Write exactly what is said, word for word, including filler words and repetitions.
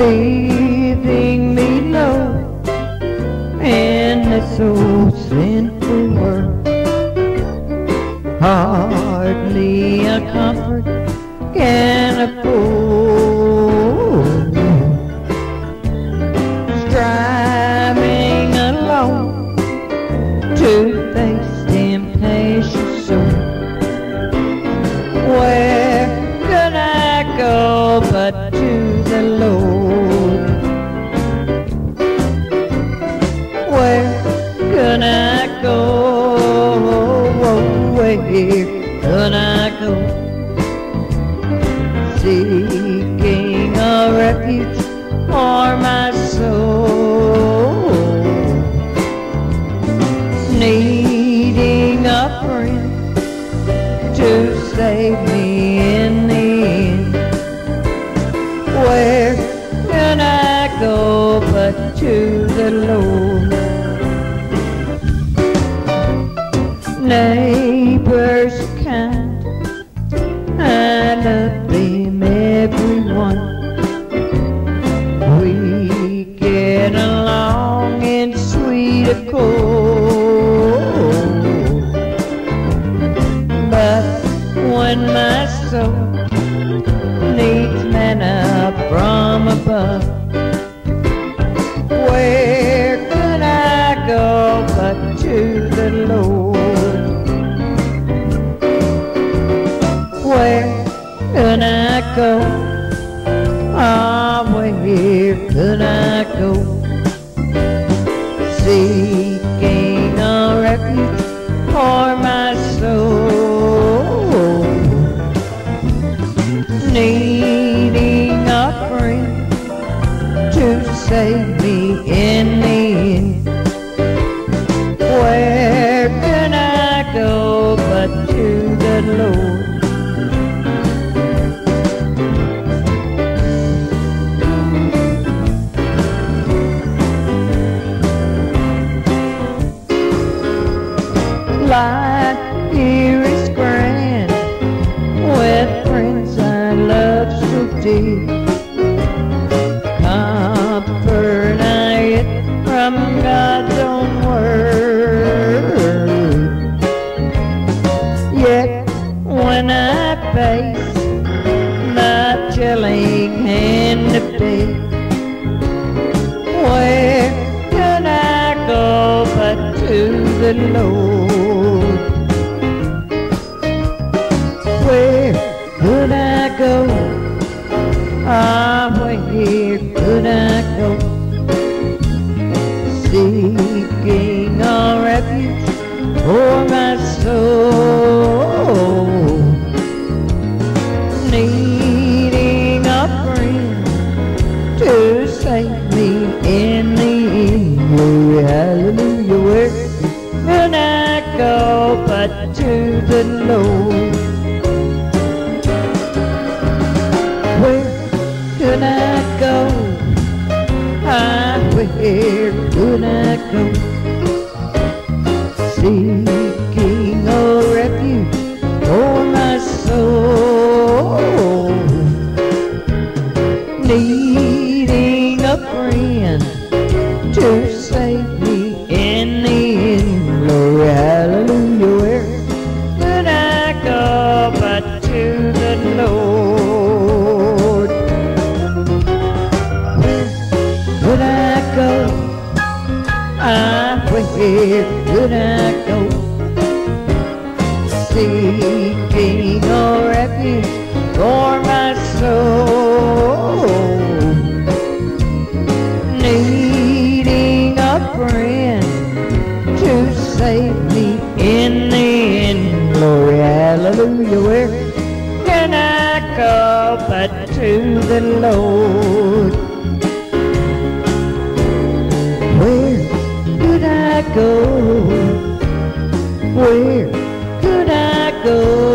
leaving me low in this old sinful world. Hardly a comfort can afford, striving alone to face temptation soul. Where could I go but to the Lord? Where could I go? Where could I go? Seeking a refuge for my soul, needing a friend to save me in the end. Where can I go but to the Lord? Neighbors kind, I love them everyone. We get along in sweet accord. But when my soul needs manna from above, where could I go but to the Lord? Where could I go? Ah, where could I go? Seeking a refuge for my soul, needing a friend to save me in the end. Where can I go but to the Lord? Life here is grand, with friends I love so dear. Comfort I get from God's own word. Yet when I face the chilling hand of death, where can I go but to the Lord? Where could I go? Ah, where could I go? Seeking a refuge for my soul, needing a friend to save me in the end. Glory, hallelujah. Where could I go but to the Lord? Where could I go? Ah, where could I go? Seeking a refuge for my soul, needing a friend to save me in the end. Glory, hallelujah. Where could I go but to the Lord? Where could I go? Ah, where could I go? Seeking a refuge for my soul, needing a friend to save me in the end. Glory, hallelujah. Where can I go but to the Lord? Where could I go? Where could I go?